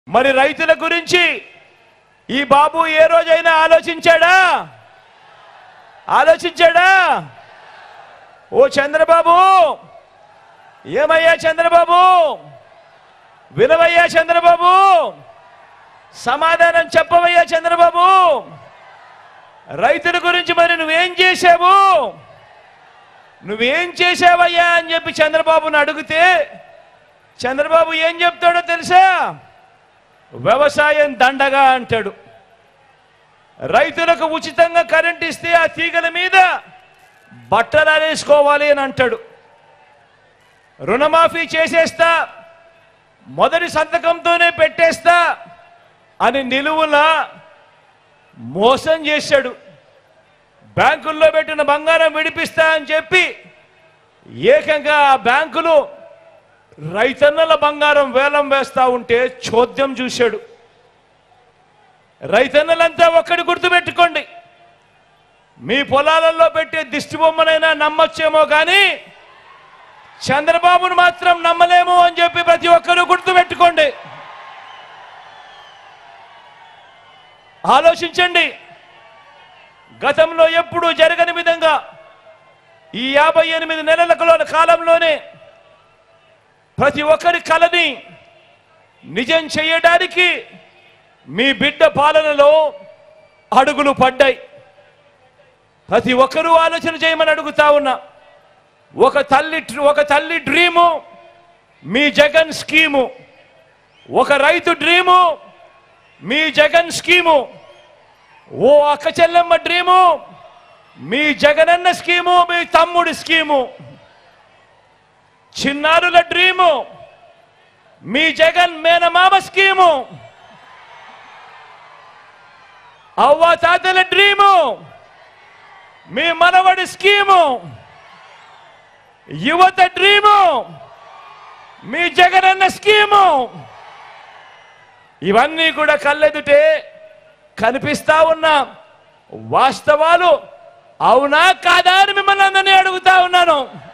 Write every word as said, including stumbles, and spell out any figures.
మరి రైతుల గురించి ఈ బాబు ఏ రోజైనా ఆలోచించాడా ఆలోచించాడా ఓ చంద్రబాబు ఏమయ్యా చంద్రబాబు వినవయ్యా చంద్రబాబు సమాధానం చెప్పవయ్యా చంద్రబాబు రైతుల గురించి మరి నువ్వేం చేశావు నువ్వేం చేశావయ్యా అని చెప్పి చంద్రబాబుని అడిగితే చంద్రబాబు ఏం చెప్తాడో తెలుసా వ్యవసాయం దండగా అంటాడు రైతులకు ఉచితంగా కరెంట్ ఇస్తే ఆ తీగల మీద బట్టలు ఆరేసుకోవాలి అని అంటాడు రుణమాఫీ చేసేస్తా మొదటి సంతకంతోనే పెట్టేస్తా అని నిలువున మోసం చేశాడు బ్యాంకుల్లో పెట్టిన బంగారం విడిపిస్తా అని చెప్పి ఏకంగా ఆ బ్యాంకులు రైతన్నల బంగారం వేలం వేస్తా ఉంటే చోద్యం చూశాడు రైతన్నలంతా ఒక్కడి గుర్తుపెట్టుకోండి మీ పొలాలలో పెట్టే దిష్టి బొమ్మనైనా నమ్మొచ్చేమో కానీ చంద్రబాబును మాత్రం నమ్మలేము అని చెప్పి ప్రతి ఒక్కరూ గుర్తుపెట్టుకోండి ఆలోచించండి గతంలో ఎప్పుడూ జరగని విధంగా ఈ యాభై ఎనిమిది నెలల కాలంలోనే ప్రతి ఒక్కరి కలని నిజం చేయడానికి మీ బిడ్డ పాలనలో అడుగులు పడ్డాయి ప్రతి ఒక్కరూ ఆలోచన చేయమని అడుగుతా ఉన్నా ఒక తల్లి ఒక తల్లి డ్రీము మీ జగన్ స్కీము ఒక రైతు డ్రీము మీ జగన్ స్కీము ఓ అక్క చెల్లెమ్మ డ్రీము మీ జగనన్న స్కీము మీ తమ్ముడి స్కీము చిన్నారుల డ్రీము మీ జగన్ మేనమామ స్కీము అవ్వ తాతల డ్రీము మీ మనవడి స్కీము యువత డ్రీము మీ జగనన్న స్కీము ఇవన్నీ కూడా కళ్ళెదుటే కనిపిస్తా ఉన్నా వాస్తవాలు అవునా కాదా అని మిమ్మల్ని అందరినీ అడుగుతా ఉన్నాను.